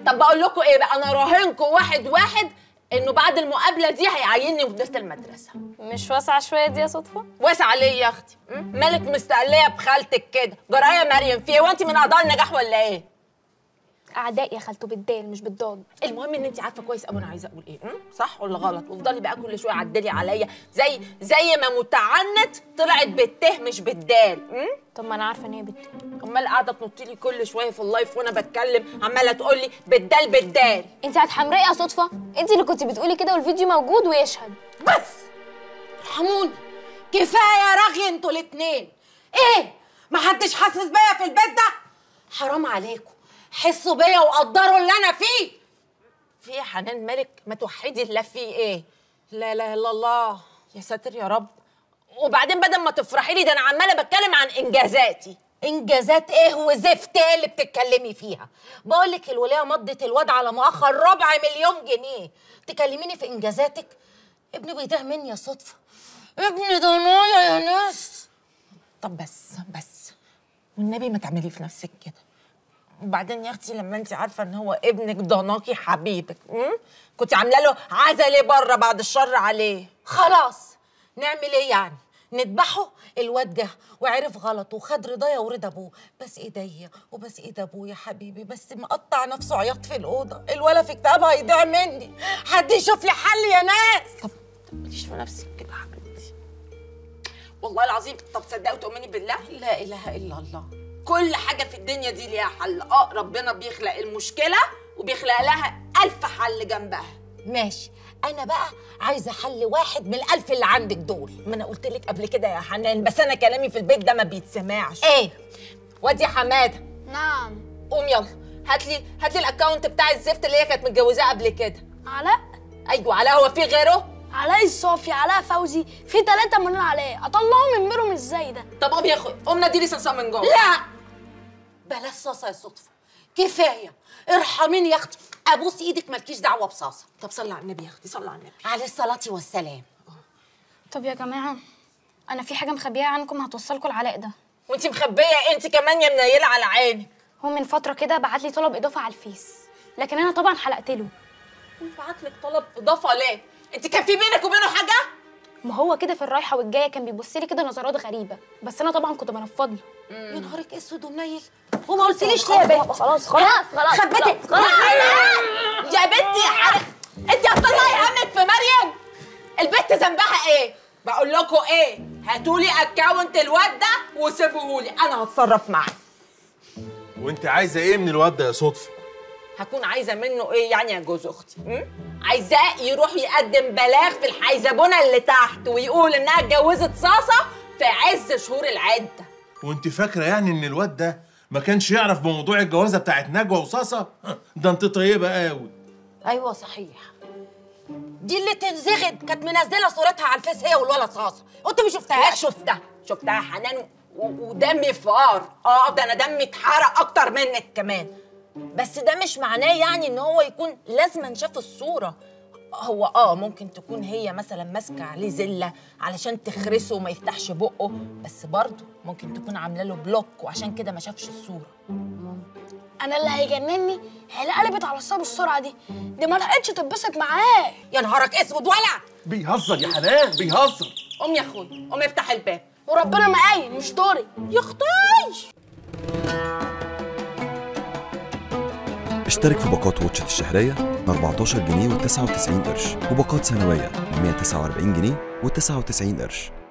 طب بقول لكم ايه بقى، انا راهنكم واحد واحد انه بعد المقابله دي هيعيني مديره المدرسه. مش واسعه شويه دي يا صدفه؟ واسعه ليه يا اختي؟ مالك مستقليه بخالتك كده؟ جرايه مريم في ايه؟ وانت من اعضاء النجاح ولا ايه؟ اعداء يا خالته بالدال مش بالضاد. المهم ان انت عارفه كويس قوي انا عايزه اقول ايه، صح ولا غلط؟ وافضلي بقى كل شويه عدلي عليا زي ما متعنت طلعت بالته مش بالدال. طب ما انا عارفه ان هي بالدال. امال قاعده تنطي لي كل شويه في اللايف وانا بتكلم عماله تقول لي بالدال بالدال. انت هتحمرقي يا صدفه؟ انت اللي كنتي بتقولي كده والفيديو موجود ويشهد. بس ارحموني، كفايه رغي انتوا الاتنين. ايه محدش حاسس بيا في البيت ده؟ حرام عليكم، حسوا بيا وقدروا اللي انا فيه. في ايه يا حنان مالك؟ ما توحدي الله، في ايه؟ لا اله الا الله، يا ساتر يا رب. وبعدين بدل ما تفرحي لي ده انا عماله بتكلم عن انجازاتي. انجازات ايه وزفت ايه اللي بتتكلمي فيها؟ بقول لك الولايه مضت الواد على مؤخر 250,000 جنيه، تكلميني في انجازاتك؟ ابني بيضيع مني يا صدفه، ابني ضنايا يا ناس. طب بس والنبي ما تعملي في نفسك كده. وبعدين يا اختي لما انت عارفه ان هو ابنك ضناكي حبيبك، كنت عامله له عزا ليه بره بعد الشر عليه؟ خلاص نعمل ايه يعني؟ نذبحه؟ الواد جه وعرف غلط وخد رضايا ورضا ابوه، بس ايديا وبس ايد ابوه يا حبيبي، بس مقطع نفسه عياط في الاوضه، الولا في اكتئاب هيضيع مني، حد يشوف لي حل يا ناس. طب ماليش في نفسك كده يا حبيبتي والله العظيم. طب تصدقي وتؤمني بالله؟ لا اله الا الله. كل حاجه في الدنيا دي ليها حل. ربنا بيخلق المشكله وبيخلق لها 1000 حل جنبها. ماشي، انا بقى عايزه حل واحد من ال1000 اللي عندك دول. ما انا قلت لك قبل كده يا حنان، بس انا كلامي في البيت ده ما بيتسمعش. ايه؟ وادي حماده. نعم. قوم يلا هات لي الاكونت بتاع الزفت اللي هي كانت متجوزاه قبل كده. علاء؟ ايوه علاء، هو في غيره؟ علاء الصافي، علاء فوزي، في 3 مليون علاء، اطلعهم من بينهم ازاي ده؟ طب قوم يا اخويا، قوم نادي لي صنصان من جوه. لا بلاش صاصه يا صدفه، كفايه، ارحميني يا اختي، ابوس ايدك مالكيش دعوه بصاصه. طب صلي على النبي يا اختي، صلي على النبي عليه الصلاه والسلام. طب يا جماعه انا في حاجه مخبيها عنكم هتوصلكم لعلاء ده. وانت مخبيه انت كمان يا منيله على عينك؟ هو من فتره كده بعت لي طلب اضافه على الفيس، لكن انا طبعا حلقت له. بعت لك طلب اضافه ليه؟ انت كان في بينك وبينه حاجه؟ ما هو كده في الرايحه والجايه كان بيبص لي كده نظرات غريبه، بس انا طبعا كنت بنفض له. يا نهارك اسود ومنيل، وما قلتليش ليه يا بنت؟ خلاص خبيتي يا بنتي يا حرق، انت هتطلعي همك في مريم؟ البنت ذنبها ايه؟ بقول لكم ايه، هاتوا لي اكونت الواد ده وسيبوه لي، انا هتصرف معاه. وانت عايزه ايه من الواد ده يا صدفه؟ هكون عايزه منه ايه يعني يا جوز اختي؟ عايزاه يروح يقدم بلاغ في الحيزبونه اللي تحت ويقول انها اتجوزت صاصه في عز شهور العده. وانت فاكره يعني ان الواد ده ما كانش يعرف بموضوع الجوازه بتاعت نجوى وصاصه؟ ده انت طيبه قوي. ايوه صحيح، دي اللي تنزغد كانت منزله صورتها على الفيس هي والولد صاصه، وانت ما شفتهاش؟ شفتها يا حنان ودمي فار. ده انا دمي اتحرق اكتر منك كمان. بس ده مش معناه يعني ان هو يكون لازم شاف الصوره. هو ممكن تكون هي مثلا ماسكه عليه زله علشان تخرسه وما يفتحش بقه، بس برضه ممكن تكون عامله له بلوك وعشان كده ما شافش الصوره. انا اللي هيجنني هي اللي قلبت على الصاب السرعه دي ما لحقتش تتبسط معاه. يا نهارك اسود ولع. بيهزر يا حنان، بيهزر. قوم يا اخويا، قوم افتح الباب. وربنا معايا مش طاري يا اختي. اشترك في باقات واتشت الشهرية ب 14 جنيه و99 قرش، وباقات سنوية ب 149 جنيه و99 قرش.